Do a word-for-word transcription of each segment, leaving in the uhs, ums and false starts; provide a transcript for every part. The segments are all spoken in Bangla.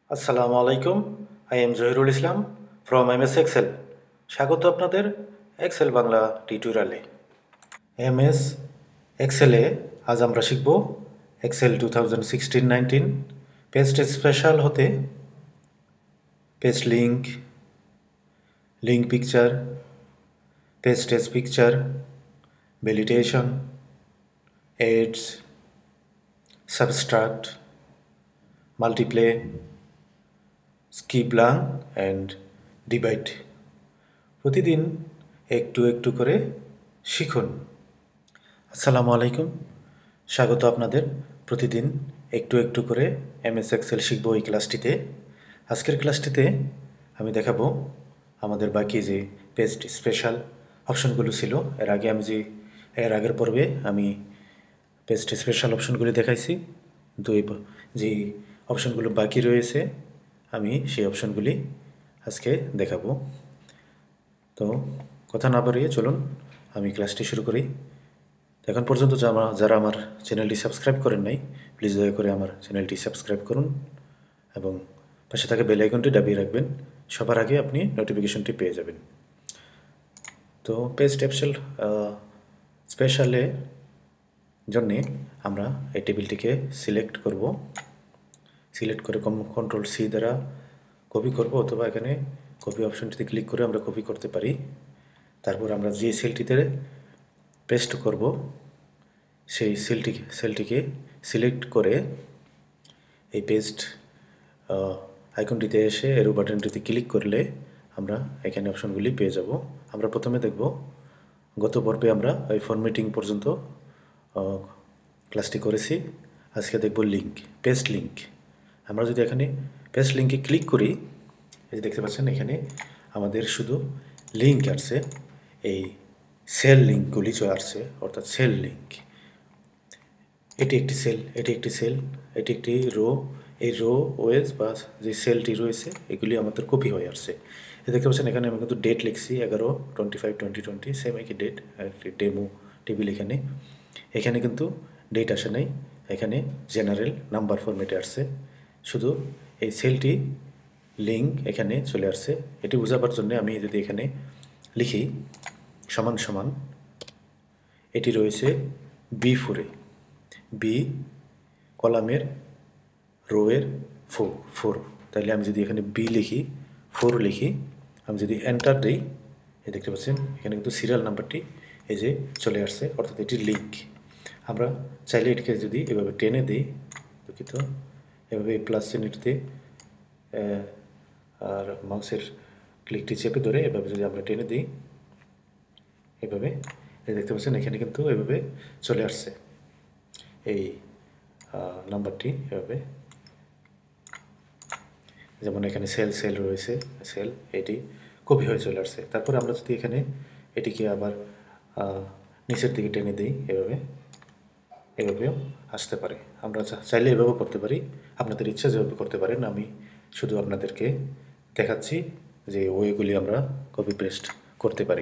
আসসালামু আলাইকুম। I am Zahirul Islam from M S Excel. স্বাগত আপনাদের এক্সেল বাংলা টিউটোরিয়ালে। এম এস এক্সেলে আজ আমরা শিখব Excel two thousand sixteen nineteen paste special হতে paste link, link picture, paste as picture, validation, adds, subtract, multiply, skip learn and divide প্রতিদিন একটু একটু করে শিখুন। আসসালামু আলাইকুম, স্বাগত আপনাদের প্রতিদিন একটু একটু করে এমএস এক্সেল শিখব এই ক্লাসটিতে। আজকের ক্লাসটিতে আমি দেখাবো আমাদের বাকি যে পেস্ট স্পেশাল অপশনগুলো ছিল। এর আগে আমি যে এর আগের পর্বে আমি পেস্ট স্পেশাল অপশনগুলি দেখাইছি, কিন্তু এই যে অপশনগুলো বাকি রয়েছে আমি সেই অপশনগুলি আজকে দেখাবো। তো কথা না বাড়িয়ে চলুন আমি ক্লাসটি শুরু করি। এখন পর্যন্ত যারা যারা আমার চ্যানেলটি সাবস্ক্রাইব করেন নাই, প্লিজ দয়া করে আমার চ্যানেলটি সাবস্ক্রাইব করুন এবং পাশে থাকা বেল আইকনটি দাবিয়ে রাখবেন। সবার আগে আপনি নোটিফিকেশনটি পেয়ে যাবেন। তো পেস্ট এক্সেল স্পেশালে জন্যে আমরা এই টেবিলটিকে সিলেক্ট করব। সিলেক্ট করে কন্ট্রোল সি দ্বারা কপি করব, অথবা এখানে কপি অপশনটিতে ক্লিক করে আমরা কপি করতে পারি। তারপর আমরা যে সেলটিতে পেস্ট করব সেই সেলটি সেলটিকে সিলেক্ট করে এই পেস্ট আইকনটিতে এসে এরো বাটনটিতে ক্লিক করলে আমরা এখানে অপশনগুলি পেয়ে যাব। আমরা প্রথমে দেখব, গত পর্বে আমরা এই ফরম্যাটিং পর্যন্ত ক্লাসটি করেছি। আজকে দেখব লিঙ্ক, পেস্ট লিঙ্ক। আমরা যদি এখানে পেস্ট লিঙ্কে ক্লিক করি, এই যে দেখতে পাচ্ছেন এখানে আমাদের শুধু লিঙ্ক আসছে, এই সেল লিঙ্কগুলি চলে আসছে, অর্থাৎ সেল লিঙ্ক। এটি একটি সেল, এটি একটি সেল, এটি একটি রো। এই রো ওয়েজ বা যে সেলটি রয়েছে এগুলি আমাদের কপি হয়ে আসছে। এই দেখতে পাচ্ছেন এখানে আমি কিন্তু ডেট লিখছি এগারো twenty five twenty twenty same একই ডেট, একটি ডেমো টেবিল। এখানে এখানে কিন্তু ডেট আসে নাই, এখানে জেনারেল নাম্বার ফরম্যাটে আসছে। শুধু এই সেলটি লিঙ্ক এখানে চলে আসছে। এটি বোঝাবার জন্য আমি যদি এখানে লিখি সমান সমান, এটি রয়েছে বি ফোরে, বি কলামের রোয়ের ফোর ফোর তাহলে আমি যদি এখানে বি লিখি, ফোর লিখি, আমি যদি এন্টার দিই, এই দেখতে পাচ্ছেন এখানে কিন্তু সিরিয়াল নাম্বারটি এই যে চলে আসছে, অর্থাৎ এটি লিঙ্ক। আমরা চাইলে এটিকে যদি এভাবে টেনে দিই, দুঃখিত, এভাবে প্লাস চিহ্নটিতে আর মাউসের ক্লিকটি চেপে ধরে এভাবে যদি আমরা টেনে দিই, এভাবে দেখতে পাচ্ছেন এখানে কিন্তু এভাবে চলে আসছে এই নাম্বারটি। এভাবে যেমন এখানে সেল সেল রয়েছে, সেল এটি কপি হয়ে চলে আসছে। তারপর আমরা যদি এখানে এটিকে আবার নিচের দিকে টেনে দিই, এভাবে এভাবেও আসতে পারে। আমরা চাইলে এভাবেও করতে পারি, আপনাদের ইচ্ছা যেভাবে করতে পারেন। আমি শুধু আপনাদেরকে দেখাচ্ছি যে ওয়েগুলি আমরা কপি পেস্ট করতে পারি।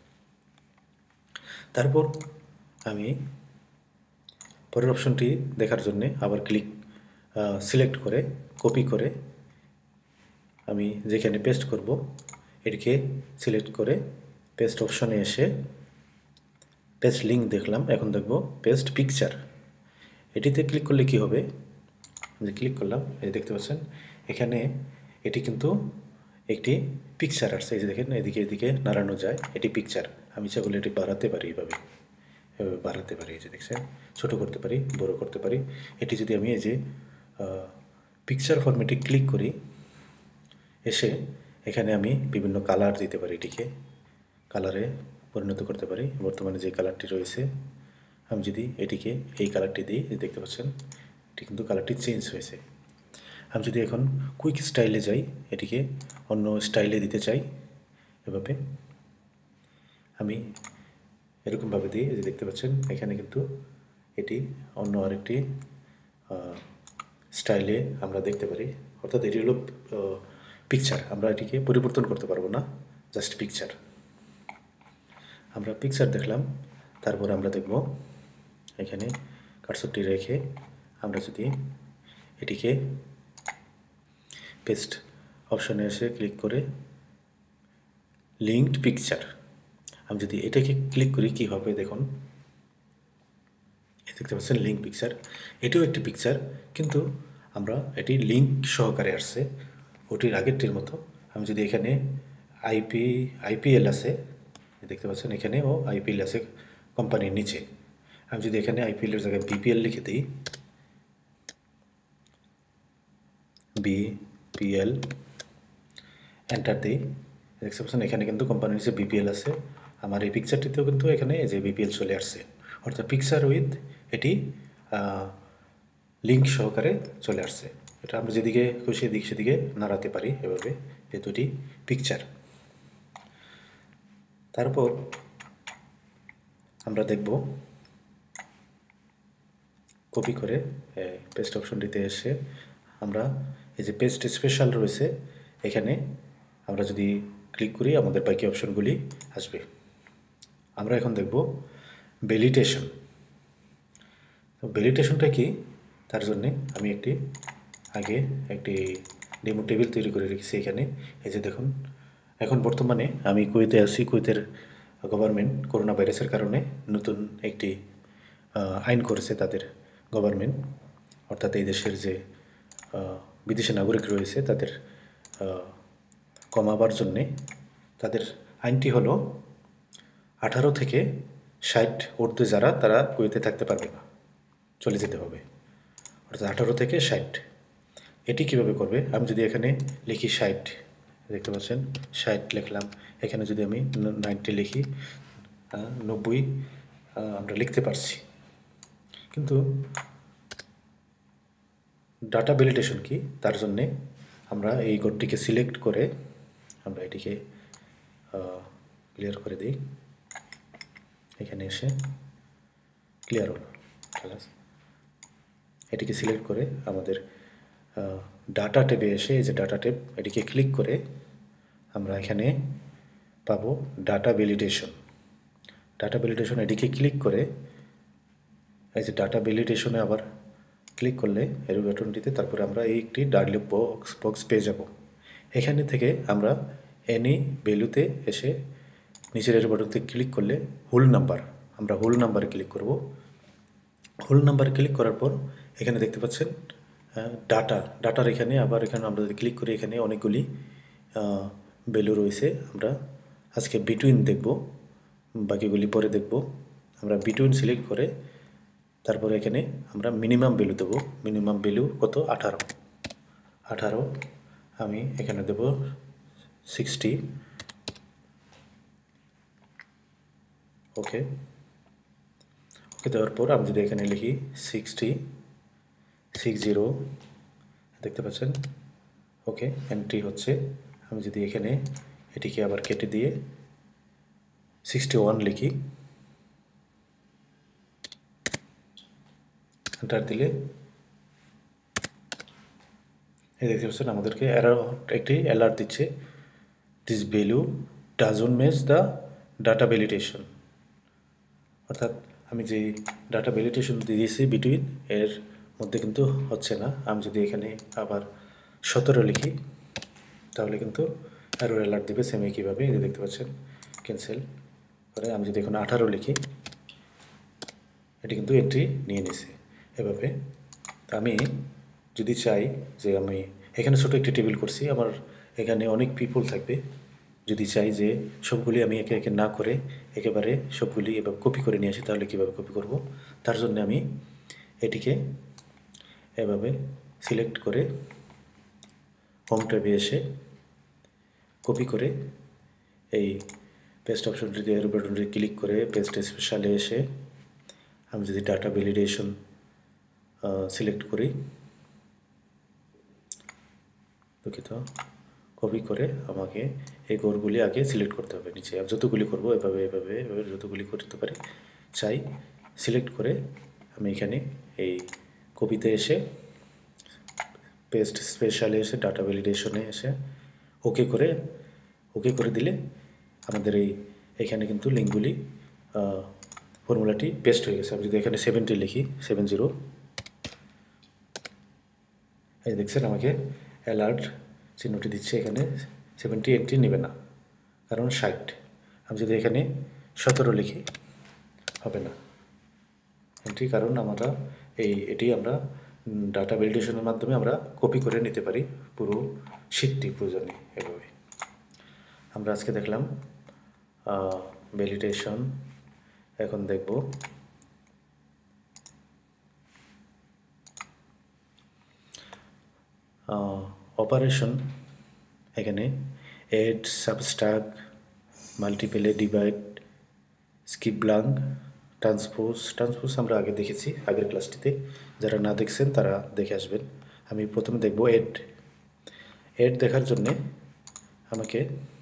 তারপর আমি পরের অপশনটি দেখার জন্যে আবার ক্লিক সিলেক্ট করে কপি করে আমি যেখানে পেস্ট করব এটিকে সিলেক্ট করে পেস্ট অপশনে এসে পেস্ট লিঙ্ক দেখলাম। এখন দেখব পেস্ট পিকচার। এটিতে ক্লিক করলে কি হবে, যে ক্লিক করলাম, এই দেখতে পাচ্ছেন এখানে এটি কিন্তু একটি পিকচার আসছে। এই যে দেখেন এদিকে এদিকে নাড়ানো যায়, এটি পিকচার। আমি ইচ্ছা করলে এটি বাড়াতে পারি, এইভাবে এভাবে বাড়াতে পারি। এই যে দেখছেন, ছোটো করতে পারি, বড় করতে পারি। এটি যদি আমি এই যে পিকচার ফরম্যাটে ক্লিক করি, এসে এখানে আমি বিভিন্ন কালার দিতে পারি, এটিকে কালারে পরিণত করতে পারি। বর্তমানে যে কালারটি রয়েছে, আমি যদি এটিকে এই কালারটি দিই, দেখতে পাচ্ছেন এটি কিন্তু কালারটি চেঞ্জ হয়েছে। আমি যদি এখন কুইক স্টাইলে যাই, এটিকে অন্য স্টাইলে দিতে চাই, এভাবে আমি এরকমভাবে দিই, যে দেখতে পাচ্ছেন এখানে কিন্তু এটি অন্য আরেকটি স্টাইলে আমরা দেখতে পারি। অর্থাৎ এটি হলো পিকচার, আমরা এটিকে পরিবর্তন করতে পারবো না, জাস্ট পিকচার। আমরা পিকচার দেখলাম, তারপর আমরা দেখব এখানে কার্সরটি রেখে আমরা যদি এটিকে পেস্ট অপশনে এসে ক্লিক করে লিঙ্কড পিকচার, আমি যদি এটাকে ক্লিক করি কি হবে দেখুন, দেখতে পাচ্ছেন লিঙ্ক পিকচার। এটিও একটি পিকচার, কিন্তু আমরা এটি লিঙ্ক সহকারে আসছে, ওটির আগেরটির মতো। আমি যদি এখানে আইপি আইপিএল আছে, দেখতে পাচ্ছেন এখানেও আইপিএল আছে কোম্পানির নিচে। আমি যদি এখানে আইপিএলের জায়গায় বিপিএল লিখে দিই, বিপিএল এন্টার দিই, দেখতে পাচ্ছেন এখানে কিন্তু কোম্পানির নিচে বিপিএল আছে। আমার এই পিকচারটিতেও কিন্তু এখানে এই যে বিপিএল চলে আসছে, অর্থাৎ পিকচার উইথ এটি লিঙ্ক সহকারে চলে আসছে। এটা আমরা যেদিকে খুশি এদিক সেদিকে নাড়াতে পারি এভাবে, যেহেতু এটি পিকচার। তারপর আমরা দেখব কপি করে পেস্ট অপশনটিতে এসে আমরা এই যে পেস্ট স্পেশাল রয়েছে এখানে আমরা যদি ক্লিক করি আমাদের বাকি অপশনগুলি আসবে। আমরা এখন দেখব ভ্যালিডেশন। তো ভ্যালিডেশনটা কি, তার জন্যে আমি একটি আগে একটি ডেমো টেবিল তৈরি করে রেখেছি এখানে। এই যে দেখুন, এখন বর্তমানে আমি কুয়েতে আছি। কুয়েতের গভর্নমেন্ট করোনা ভাইরাসের কারণে নতুন একটি আইন করেছে তাদের গভর্নমেন্ট, অর্থাৎ এই দেশের যে বিদেশি নাগরিক রয়েছে তাদের কমাবার জন্যে তাদের আইনটি হলো আঠারো থেকে ষাট ঊর্ধ্বে যারা তারা কুয়েতে থাকতে পারবে না, চলে যেতে হবে, অর্থাৎ আঠারো থেকে ষাট। এটি কীভাবে করবে, আমি যদি এখানে লিখি ষাট, দেখতে পাচ্ছেন ষাট লিখলাম, এখানে যদি আমি নাইনটি লিখি, নব্বই আমরা লিখতে পারছি। কিন্তু ডাটা ভ্যালিডেশন কি, তার জন্যে আমরা এই কোডটিকে সিলেক্ট করে আমরা এটিকে ক্লিয়ার করে দিই। এখানে এসে ক্লিয়ার হলো, এটিকে সিলেক্ট করে আমাদের ডাটা ট্যাবে এসে এই যে ডাটা ট্যাব, এটিকে ক্লিক করে আমরা এখানে পাবো ডাটা ভ্যালিডেশন। ডাটা ভ্যালিডেশন এটিকে ক্লিক করে এই যে ডাটা ভ্যালিডেশনে আবার ক্লিক করলে এর বাটনটিতে, তারপরে আমরা এই একটি ডায়লগ বক্স বক্স পেয়ে যাব। এখানে থেকে আমরা এনি ভ্যালুতে এসে নিচের এর বাটনতে ক্লিক করলে হোল নাম্বার, আমরা হোল নাম্বারে ক্লিক করব। হোল নাম্বারে ক্লিক করার পর এখানে দেখতে পাচ্ছেন ডাটা, ডাটার এখানে আবার এখানে আমরা যদি ক্লিক করি এখানে অনেকগুলি ভ্যালু রয়েছে। আমরা আজকে বিটুইন দেখব, বাকিগুলি পরে দেখব। আমরা বিটুইন সিলেক্ট করে তারপরে এখানে আমরা মিনিমাম ভ্যালু দেবো। মিনিমাম ভ্যালু কত, আঠারো। আঠারো আমি এখানে দেব সিক্সটি। ওকে, ওকে দেওয়ার পর আমি যদি এখানে লিখি সিক্সটি সিক্স জিরো, দেখতে পাচ্ছেন ওকে এন্ট্রি হচ্ছে। আমি যদি এখানে এটিকে আবার কেটে দিয়ে সিক্সটি ওয়ান লিখি, এন্টার দিলে এই দেখতে পাচ্ছেন আমাদেরকে এরর একটি অ্যালার্ট দিচ্ছে, this value doesn't match the data validation. অর্থাৎ আমি যে ডাটা ভ্যালিডেশন দিয়েছি বিটুইন, এর মধ্যে কিন্তু হচ্ছে না। আমি যদি এখানে আবার সতেরো লিখি তাহলে কিন্তু এরর অ্যালার্ট দেবে সেম একইভাবে, এই যে দেখতে পাচ্ছেন ক্যান্সেল করে। আমি যদি এখন আঠারো লিখি, এটি কিন্তু এন্ট্রি নিয়ে নিছে এভাবে। আমি যদি চাই যে আমি এখানে ছোটো একটি টেবিল করছি, আমার এখানে অনেক পিপল থাকবে, যদি চাই যে সবগুলি আমি একে একে না করে একেবারে সবগুলি এভাবে কপি করে নিয়ে আসি, তাহলে কীভাবে কপি করব, তার জন্য আমি এটিকে এভাবে সিলেক্ট করে হোম ট্যাবে এসে কপি করে এই পেস্ট অপশনটিতে এর বাটনটি ক্লিক করে পেস্ট স্পেশালে এসে আমি যদি ডাটা ভ্যালিডেশন সিলেক্ট করি, দুঃখিত, কপি করে আমাকে এই কোডগুলি আগে সিলেক্ট করতে হবে নিচে। আর যতগুলি করব এভাবে এভাবে এভাবে যতগুলি করতে পারি চাই সিলেক্ট করে আমি এখানে এই কপিতে এসে পেস্ট স্পেশালে এসে ডাটা ভ্যালিডেশনে এসে ওকে করে ওকে করে দিলে আমাদের এই এখানে কিন্তু লিঙ্কগুলি ফর্মুলাটি পেস্ট হয়ে গেছে। আমি যদি এখানে সেভেন্টি লিখি, সেভেন জিরো, এই দেখছেন আমাকে অ্যালার্ট চিহ্নটি দিচ্ছে, এখানে সেভেন্টি এন্ট্রি নেবে না, কারণ ষাট। আমি যদি এখানে সতেরো লিখি হবে না এন্ট্রি, কারণ আমরা এই এটি আমরা ডাটা ভ্যালিডেশনের মাধ্যমে আমরা কপি করে নিতে পারি পুরো শীটটি প্রয়োজনে। এভাবে আমরা আজকে দেখলাম ভ্যালিডেশন। এখন দেখব অপারেশন। এখানে add, subtract, multiply, divide, skip blank, transpose. Transpose আমরা আগে দেখেছি আগের ক্লাসটিতে, যারা না দেখছেন তারা দেখে আসবেন। আমি প্রথমে দেখব এড। এড দেখার জন্যে আমাকে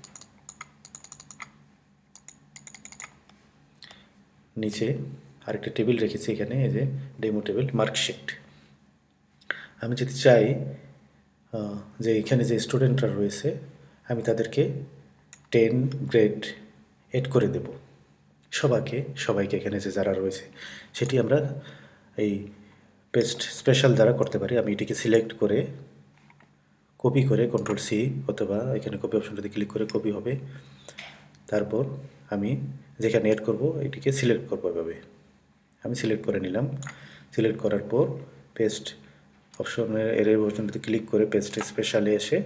নিচে আরেকটা টেবিল রেখেছি, এখানে এই যে ডেমো টেবিল, মার্কশিট। আমি যদি চাই যে এখানে যে স্টুডেন্টরা রয়েছে আমি তাদেরকে টেন গ্রেড এড করে দেব, সবাইকে সবাইকে এখানে যে যারা রয়েছে সেটি আমরা এই পেস্ট স্পেশাল দ্বারা করতে পারি। আমি এটিকে সিলেক্ট করে কপি করে কন্ট্রোল সি, অথবা এখানে কপি অপশনটাতে ক্লিক করে কপি হবে। তারপর আমি যেখানে এড করব এটিকে সিলেক্ট করব, এভাবে আমি সিলেক্ট করে নিলাম। সিলেক্ট করার পর পেস্ট অপশনের এর অপশনটাতে ক্লিক করে পেস্ট স্পেশালে এসে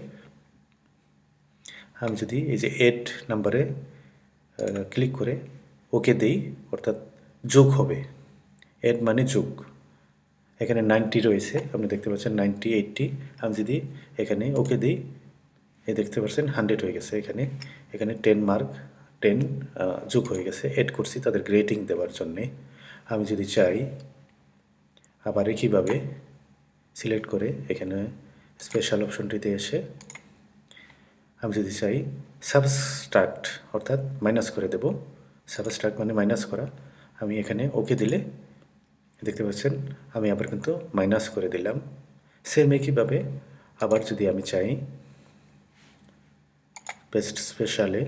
আমি যদি এই যে এড নাম্বারে ক্লিক করে ওকে দেই, অর্থাৎ যোগ হবে। এড মানে যোগ। এখানে নাইনটি রয়েছে, আপনি দেখতে পাচ্ছেন নাইনটি, এইটটি। আমি যদি এখানে ওকে দিই, এই দেখতে পাচ্ছেন হান্ড্রেড হয়ে গেছে। এখানে এখানে টেন মার্ক, টেন যোগ হয়ে গেছে। এড করছি তাদের গ্রেডিং দেওয়ার জন্যে। আমি যদি চাই আবার একইভাবে সিলেক্ট করে এখানে স্পেশাল অপশনটিতে এসে আমি যদি চাই সাবস্ট্রাক্ট, অর্থাৎ মাইনাস করে দেব। সাবস্ট্রাক্ট মানে মাইনাস করা। আমি এখানে ওকে দিলে দেখতে পাচ্ছেন আমি আবার কিন্তু মাইনাস করে দিলাম। সেম একইভাবে আবার যদি আমি চাই পেস্ট স্পেশালে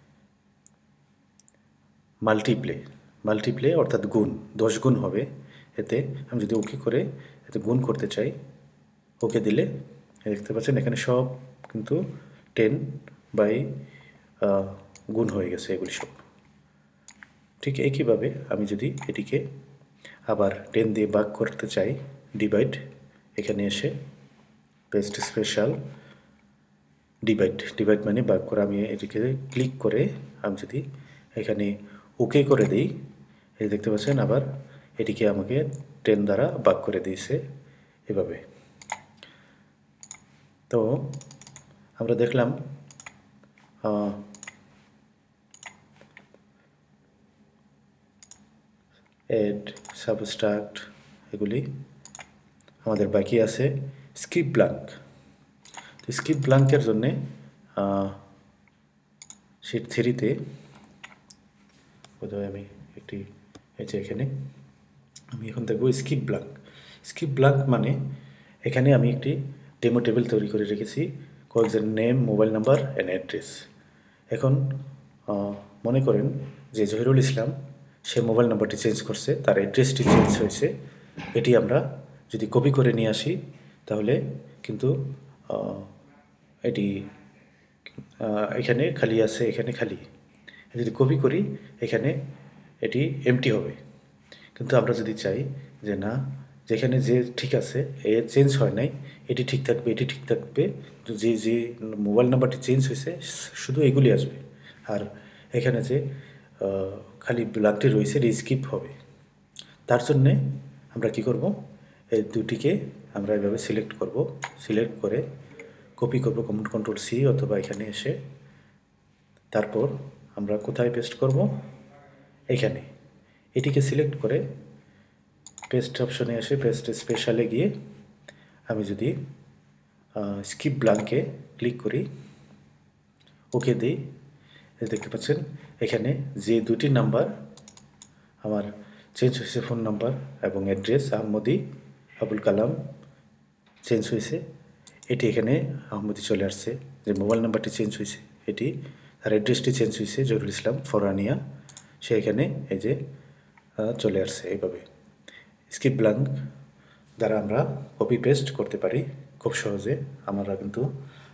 মাল্টিপ্লে, মাল্টিপ্লে অর্থাৎ গুণ, দশ গুণ হবে এতে। আমি যদি ওকে করে এতে গুণ করতে চাই, ওকে দিলে দেখতে পাচ্ছেন এখানে সব কিন্তু টেন বাই গুণ হয়ে গেছে এগুলি সব। ঠিক একইভাবে আমি যদি এটিকে আবার টেন দিয়ে ভাগ করতে চাই, ডিভাইড, এখানে এসে পেস্ট স্পেশাল ডিভাইড, ডিভাইড মানে ভাগ করে আমি এটিকে ক্লিক করে আমি যদি এখানে ওকে করে দিই, এই দেখতে পাচ্ছেন আবার এটিকে আমাকে টেন দ্বারা ভাগ করে দিয়েছে এভাবে। তো আমরা দেখলাম এড, সাবস্ট্রাক্ট, এগুলি আমাদের বাকি আছে স্কিপ ব্লাঙ্ক। তো স্কিপ ব্লাঙ্কের জন্যে শিট থ্রিতে বোধহয় আমি একটি এই যে এখানে আমি এখন দেখব স্কিপ ব্লাঙ্ক। স্কিপ ব্লাঙ্ক মানে এখানে আমি একটি ডেমো টেবিল তৈরি করে রেখেছি, কয়েকজন name, mobile number and address. এখন মনে করেন যে জহিরুল ইসলাম সে মোবাইল নাম্বারটি চেঞ্জ করছে, তার অ্যাড্রেসটি চেঞ্জ হয়েছে। এটি আমরা যদি কপি করে নিয়ে আসি তাহলে কিন্তু এটি এখানে খালি আছে, এখানে খালি। যদি কপি করি এখানে এটি এমটি হবে। কিন্তু আমরা যদি চাই যে না, যেখানে যে ঠিক আছে এ চেঞ্জ হয় নাই, এটি ঠিক থাকবে, এটি ঠিক থাকবে, যে যে মোবাইল নাম্বারটি চেঞ্জ হয়েছে শুধু এগুলি আসবে, আর এখানে যে খালি ব্ল্যাঙ্কটি রয়েছে এটি স্কিপ হবে। তার জন্যে আমরা কি করব, এই দুটিকে আমরা এভাবে সিলেক্ট করব। সিলেক্ট করে কপি করব কমান্ড কন্ট্রোল সি, অথবা এখানে এসে তারপর আমরা কোথায় পেস্ট করব, এখানে। এটিকে সিলেক্ট করে পেস্ট অপশনে এসে পেস্ট স্পেশালে গিয়ে আমি যদি স্কিপ ব্লাঙ্কে ক্লিক করি, ওকে দিই, দেখতে পাচ্ছেন এখানে যে দুটি নাম্বার আমার চেঞ্জ হয়েছে, ফোন নাম্বার এবং অ্যাড্রেস আহমদি আবুল কালাম চেঞ্জ হয়েছে, এটি এখানে আহমদি চলে আসছে। যে মোবাইল নাম্বারটি চেঞ্জ হয়েছে এটি, আর অ্যাড্রেসটি চেঞ্জ হয়েছে জহিরুল ইসলাম ফরহানিয়া, সে এখানে এই যে চলে আসছে। এইভাবে স্কিপ ব্লাঙ্ক দ্বারা আমরা কপি পেস্ট করতে পারি খুব সহজে। আমরা কিন্তু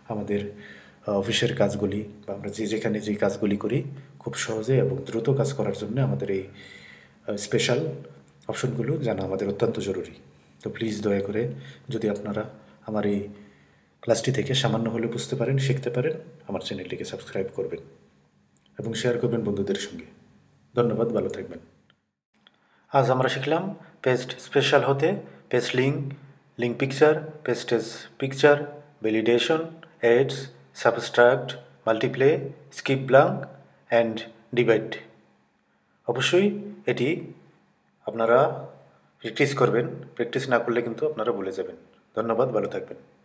আমাদের অফিসের কাজগুলি বা আমরা যে যেখানে যে কাজগুলি করি খুব সহজে এবং দ্রুত কাজ করার জন্য আমাদের এই স্পেশাল অপশনগুলো জানা আমাদের অত্যন্ত জরুরি। তো প্লিজ দয়া করে যদি আপনারা আমার এই ক্লাসটি থেকে সামান্য হলেও বুঝতে পারেন, শিখতে পারেন, আমার চ্যানেলটিকে সাবস্ক্রাইব করবেন এবং শেয়ার করবেন বন্ধুদের সঙ্গে। ধন্যবাদ, ভালো থাকবেন। আজ আমরা শিখলাম পেস্ট স্পেশাল হতে paste link, link picture, paste as picture, validation, adds, subtract, multiply, skip blank and divide. অবশ্যই এটি আপনারা প্র্যাকটিস করবেন, প্র্যাকটিস না করলে কিন্তু আপনারা ভুলে যাবেন। ধন্যবাদ, ভালো থাকবেন।